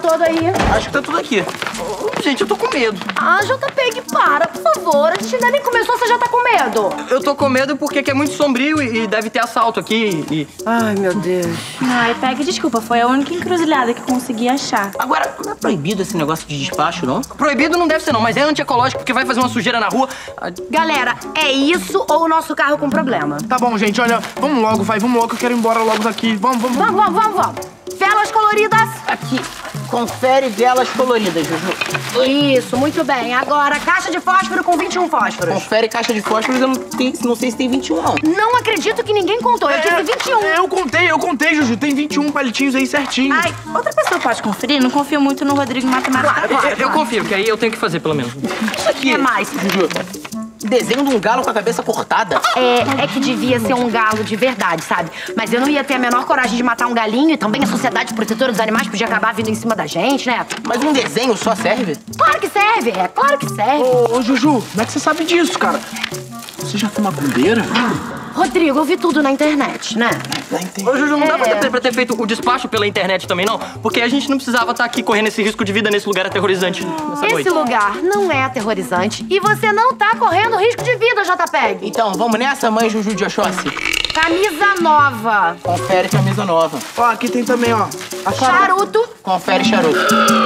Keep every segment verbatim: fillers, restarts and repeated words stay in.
todo aí? Acho que tá tudo aqui. Gente, eu tô com medo. Ah, JPEG, para, por favor. A gente ainda nem começou, você já tá com medo. Eu tô com medo porque aqui é muito sombrio e deve ter assalto aqui e... Ai, meu Deus. Ai, Peg, desculpa, foi a única encruzilhada que eu consegui achar. Agora, não é proibido esse negócio de despacho, não? Proibido não deve ser, não, mas é antiecológico porque vai fazer uma sujeira na rua. Galera, é isso ou o nosso carro com problema? Tá bom, gente, olha, vamos logo, vai, vamos logo, que eu quero ir embora logo daqui. Vamos, vamos, Vamos, vamos, vamos, vamos. Velas coloridas. Aqui, confere velas coloridas, Juju. Isso, muito bem. Agora, caixa de fósforo com vinte e um fósforos. Confere caixa de fósforos, eu não, tenho, não sei se tem vinte e um, não. Não acredito que ninguém contou, eu disse vinte e um. É, eu contei, eu contei, Juju, tem vinte e um palitinhos aí certinho. Ai, outra pessoa pode conferir? Não confio muito no Rodrigo em matemática. Claro, claro, Eu, eu confiro, que aí eu tenho que fazer, pelo menos. Isso aqui É mais. Juju, desenho de um galo com a cabeça cortada. É, é que devia ser um galo de verdade, sabe? Mas eu não ia ter a menor coragem de matar um galinho e também a Sociedade Protetora dos Animais podia acabar vindo em cima da gente, né? Mas um desenho só serve? Claro que serve, é claro que serve. Ô, ô, Juju, como é que você sabe disso, cara? Você já foi macumbeira? Rodrigo, eu vi tudo na internet, né? Ô, Juju, não dá pra É. ter, pra ter feito o despacho pela internet também, não? Porque a gente não precisava estar aqui correndo esse risco de vida nesse lugar aterrorizante nessa Esse noite. lugar não é aterrorizante e você não tá correndo risco de vida, JPEG. Então, vamos nessa, mãe Juju de Oxóssi? Camisa nova. Confere camisa nova. Ó, aqui tem também, ó. A Charuto. Confere charuto.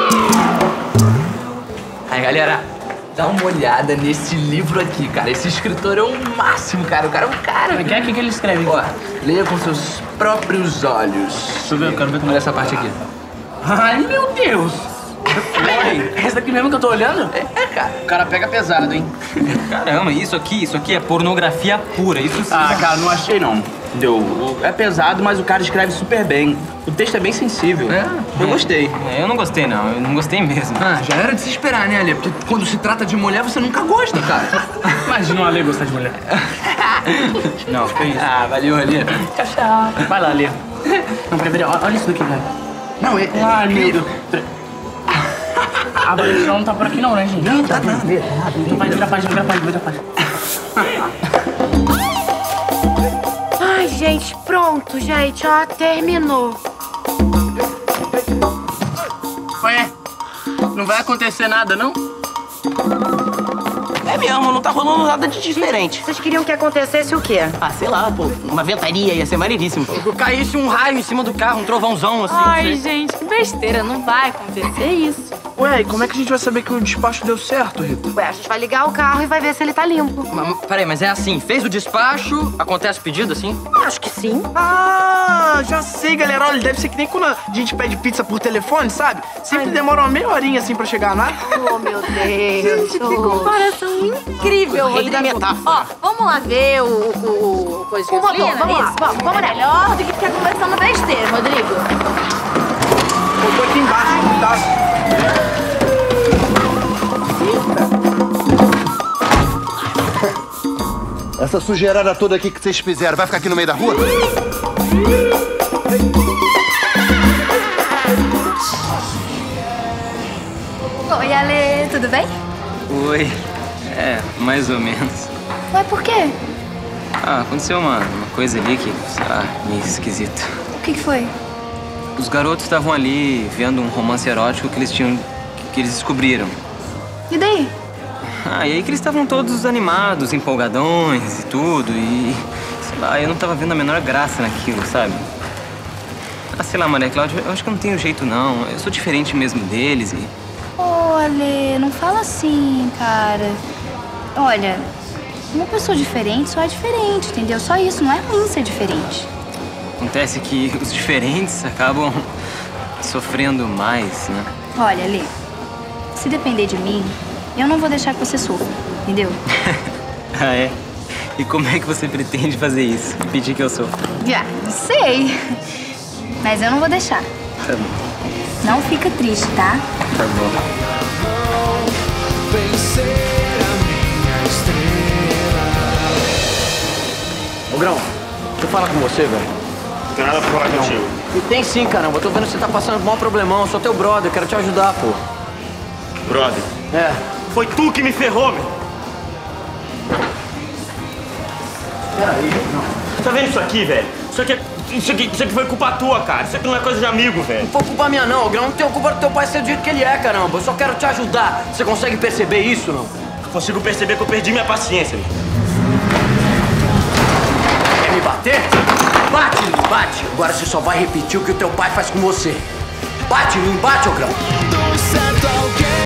Aí, galera, dá uma olhada nesse livro aqui, cara. Esse escritor é o máximo, cara. O cara é um cara. O que é que ele escreve? Ó, leia com seus próprios olhos. Deixa eu ver, eu quero ver como Olha é essa parte aqui. Ai, meu Deus! É essa daqui mesmo que eu tô olhando? É, é, cara. O cara pega pesado, hein? Caramba, isso aqui, isso aqui é pornografia pura, isso sim. Ah, cara, não achei não. Entendeu? É pesado, mas o cara escreve super bem. O texto é bem sensível. É? Eu gostei. É, eu não gostei, não. Eu não gostei mesmo. Ah, já era de se esperar, né, Ale? Porque quando se trata de mulher, você nunca gosta, cara. Imagina o Ale gostar de mulher. Não, foi isso. Ah, valeu, Ale. Tchau, tchau. Vai lá, Ale. Não, peraí, peraí. Olha isso daqui, velho. Não, é... Ai, meu Deus. A Valentina não tá por aqui não, né, gente? Não, tá nada. Então vai virar a página, vira a página, vira a página. Ai, gente, pronto, gente, ó, terminou. Ué, não vai acontecer nada, não? É mesmo, não tá rolando nada de diferente. Vocês queriam que acontecesse o quê? Ah, sei lá, pô, uma ventaria ia ser maneiríssimo. Caísse um raio em cima do carro, um trovãozão, assim. Ai, não sei. gente, que besteira. Não vai acontecer isso. Ué, e como é que a gente vai saber que o despacho deu certo, Rita? Ué, a gente vai ligar o carro e vai ver se ele tá limpo. Mas, peraí, mas é assim, fez o despacho, acontece o pedido, assim? Acho que sim. Ah, já sei, galera. Olha, deve ser que nem quando a gente pede pizza por telefone, sabe? Sempre demora uma meia horinha assim pra chegar, não é? Oh, meu Deus. Comparação incrível, O rei da Rodrigo. metáfora. Ó, vamos lá ver o, o, o coisa de O motor, gasolina, vamos lá, isso? vamos, vamos É nessa. melhor do que ficar conversando besteira, Rodrigo. Eu tô aqui embaixo, tá? Essa sujeirada toda aqui que vocês fizeram, vai ficar aqui no meio da rua? Oi, Ale, tudo bem? Oi. É, mais ou menos. Ué, por quê? Ah, aconteceu uma, uma coisa ali que, sei lá, meio esquisita. O que, que foi? Os garotos estavam ali vendo um romance erótico que eles tinham... que eles descobriram. E daí? Ah, e aí que eles estavam todos animados, empolgadões e tudo, e... sei lá, eu não tava vendo a menor graça naquilo, sabe? Ah, sei lá, Maria Cláudia, eu acho que eu não tenho jeito, não. Eu sou diferente mesmo deles e... Ô, Ale, não fala assim, cara. Olha, uma pessoa diferente só é diferente, entendeu? Só isso, não é ruim ser diferente. Acontece que os diferentes acabam sofrendo mais, né? Olha, Ale, se depender de mim, eu não vou deixar que você sofra, entendeu? Ah, é? E como é que você pretende fazer isso? Impedir que eu sofra? Já, não sei. Mas eu não vou deixar. Tá bom. Não fica triste, tá? Tá bom. Ô, Grão, deixa eu falar com você, velho. Não tem nada pra falar contigo. E tem sim, caramba. Eu tô vendo que você tá passando por um maior problemão. Eu sou teu brother, eu quero te ajudar, pô. Brother, É. foi tu que me ferrou, meu. Peraí, não. Tá vendo isso aqui, velho? Isso aqui, é- isso, aqui, isso aqui foi culpa tua, cara. Isso aqui não é coisa de amigo, velho. Não foi culpa minha, não, Grão. Não tenho culpa do teu pai ser do jeito que ele é, caramba. Eu só quero te ajudar. Você consegue perceber isso, não? Consigo perceber que eu perdi minha paciência, bicho. Quer me bater? Bate, não bate. Agora você só vai repetir o que o teu pai faz com você. Bate, não bate, ô Grão.